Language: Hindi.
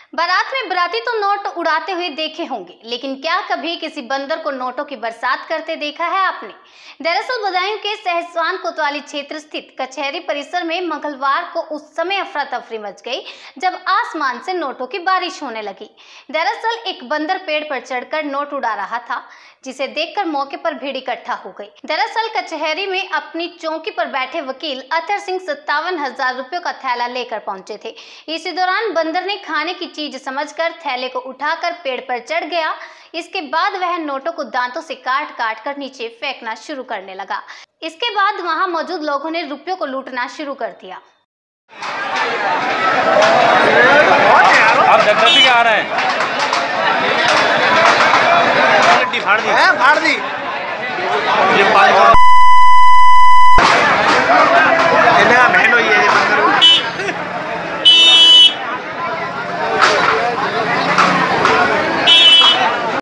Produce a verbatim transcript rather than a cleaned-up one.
बारात में बराती तो नोट उड़ाते हुए देखे होंगे, लेकिन क्या कभी किसी बंदर को नोटों की बरसात करते देखा है आपने? दरअसल बदायूं के सहसवान कोतवाली क्षेत्र स्थित कचहरी परिसर में मंगलवार को उस समय अफरा तफरी मच गई जब आसमान से नोटों की बारिश होने लगी। दरअसल एक बंदर पेड़ पर चढ़कर नोट उड़ा रहा था, जिसे देखकर मौके पर भीड़ इकट्ठा हो गई। दरअसल कचहरी में अपनी चौकी पर बैठे वकील अतर सिंह सत्तावन हजार रुपयों का थैला लेकर पहुंचे थे। इसी दौरान बंदर ने खाने की चीज समझकर थैले को उठाकर पेड़ पर चढ़ गया। इसके बाद वह नोटों को दांतों से काट काट कर नीचे फेंकना शुरू करने लगा। इसके बाद वहां मौजूद लोगों ने रुपयों को लूटना शुरू कर दिया।